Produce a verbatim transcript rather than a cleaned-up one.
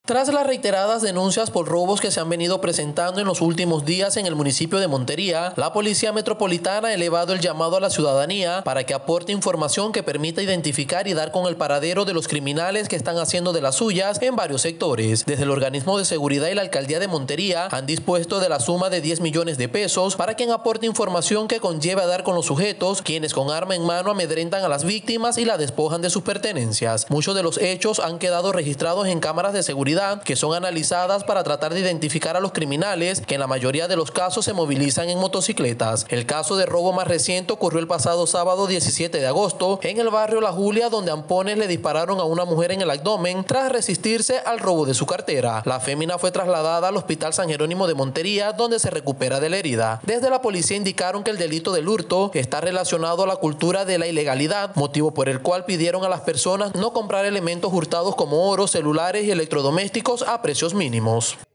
Tras las reiteradas denuncias por robos que se han venido presentando en los últimos días en el municipio de Montería, la Policía Metropolitana ha elevado el llamado a la ciudadanía para que aporte información que permita identificar y dar con el paradero de los criminales que están haciendo de las suyas en varios sectores. Desde el organismo de seguridad y la alcaldía de Montería han dispuesto de la suma de diez millones de pesos para quien aporte información que conlleve a dar con los sujetos, quienes con arma en mano amedrentan a las víctimas y la despojan de sus pertenencias. Muchos de los hechos han quedado registrados en cámaras de seguridad que son analizadas para tratar de identificar a los criminales, que en la mayoría de los casos se movilizan en motocicletas. El caso de robo más reciente ocurrió el pasado sábado diecisiete de agosto en el barrio La Julia, donde ampones le dispararon a una mujer en el abdomen tras resistirse al robo de su cartera. La fémina fue trasladada al Hospital San Jerónimo de Montería, donde se recupera de la herida. Desde la policía indicaron que el delito del hurto está relacionado a la cultura de la ilegalidad, motivo por el cual pidieron a las personas no comprar elementos hurtados como oro, celulares y electrodomésticos a precios mínimos.